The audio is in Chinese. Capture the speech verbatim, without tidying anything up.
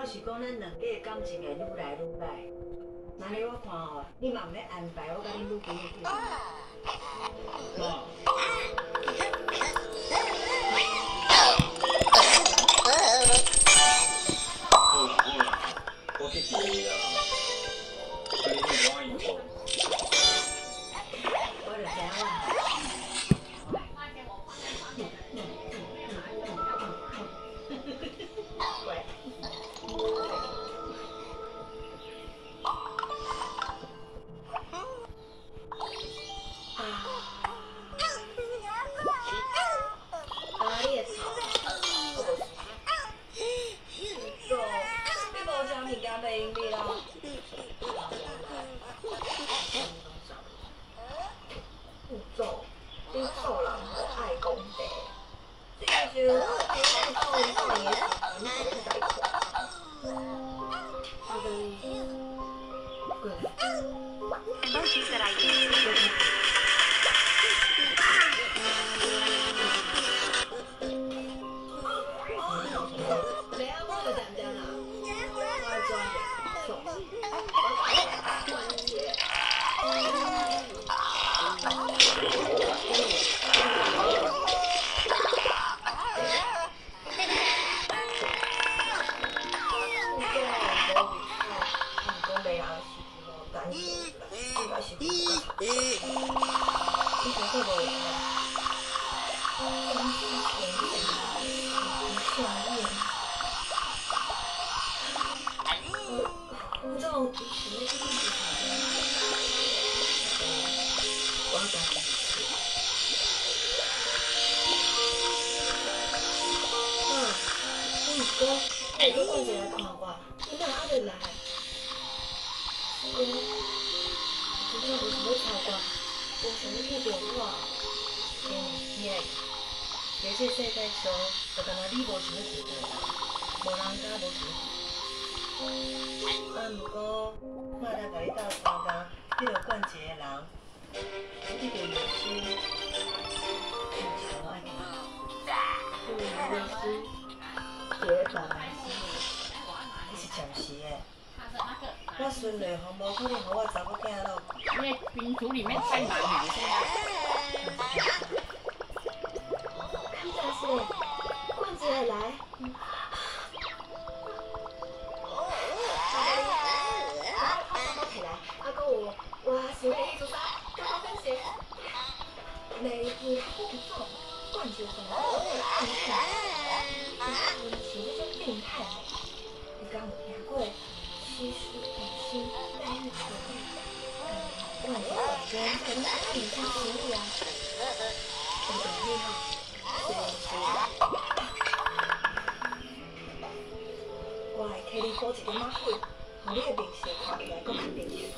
是讲咱两家的感情会愈来愈歹。安尼我看吼，你嘛毋免安排我甲你愈近愈近。 妈。我去洗啊，所以你我以后。 我就知影啦。 因为冰厨里面太满了，现在。 看这是罐子来。起来，阿哥我我想给你做啥？刚刚分析。你你不做，罐子怎么会变态？你是那种变态的，你刚有听过七十五星待遇合同？罐子本身可能是以上行为啊，很厉害，是是。我来替你补一点马血，让你的面色看起来更加面色。